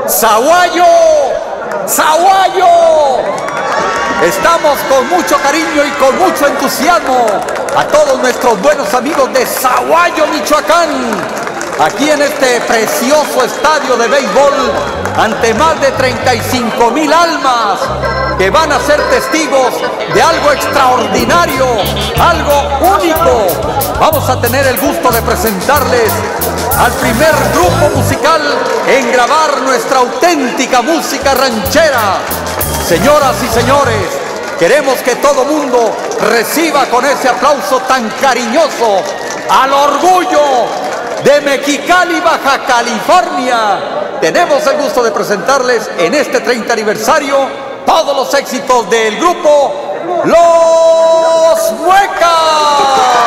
¡Sahuayo! ¡Sahuayo! Estamos con mucho cariño y con mucho entusiasmo a todos nuestros buenos amigos de Sahuayo, Michoacán, aquí en este precioso estadio de béisbol, ante más de 35,000 almas que van a ser testigos de algo extraordinario, algo único. Vamos a tener el gusto de presentarles al primer grupo musical en grabar nuestra auténtica música ranchera. Señoras y señores, queremos que todo mundo reciba con ese aplauso tan cariñoso al orgullo de Mexicali, Baja California. Tenemos el gusto de presentarles en este 30 aniversario todos los éxitos del grupo Los Muecas.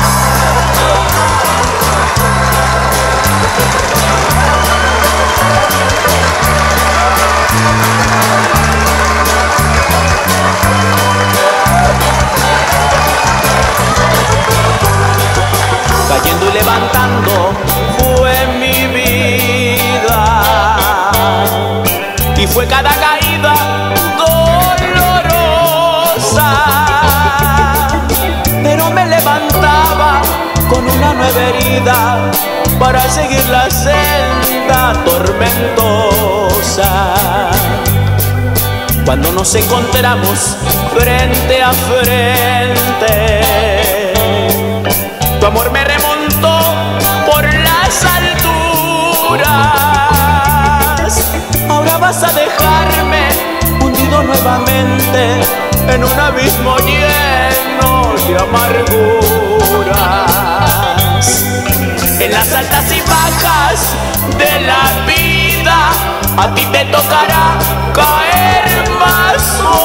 Cayendo y levantando fue mi vida, y fue cada caída dolorosa, pero me levantaba con una nueva herida para seguir la senda tormentosa. Cuando nos encontramos frente a frente, tu amor me remontó por las alturas. Ahora vas a dejarme hundido nuevamente en un abismo lleno de amarguras. En las altas y bajas de la vida a ti te tocará caer más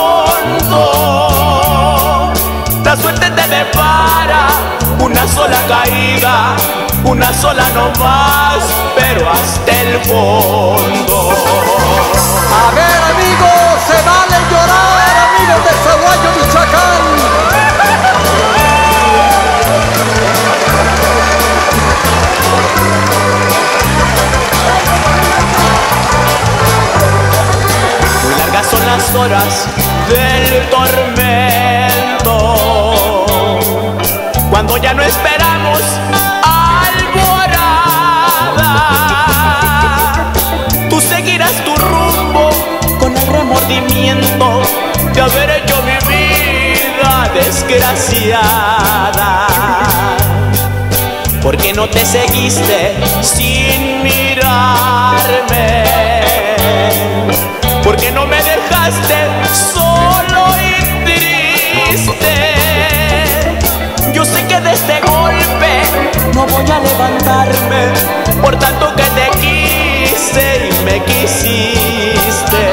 hondo. La suerte te depara una sola caída, una sola no más, pero hasta el fondo. A ver, amigos, se vale llorar, amigos de Sahuayo, Michoacán. Muy largas son las horas del tormento, cuando ya no esperamos alborada. Tú seguirás tu rumbo con el remordimiento de haber hecho mi vida desgraciada. ¿Por qué no te seguiste sin mirarme? ¿Por qué no me dejaste solo y triste? Yo sé que de este golpe no voy a levantarme, por tanto que te quise y me quisiste.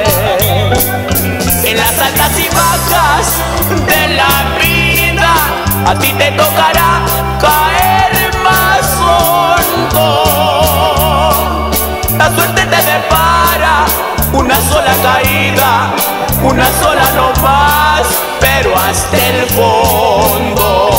En las altas y bajas de la vida a ti te tocará caer más hondo. La suerte te depara una sola caída, una sola no más, pero hasta el fondo.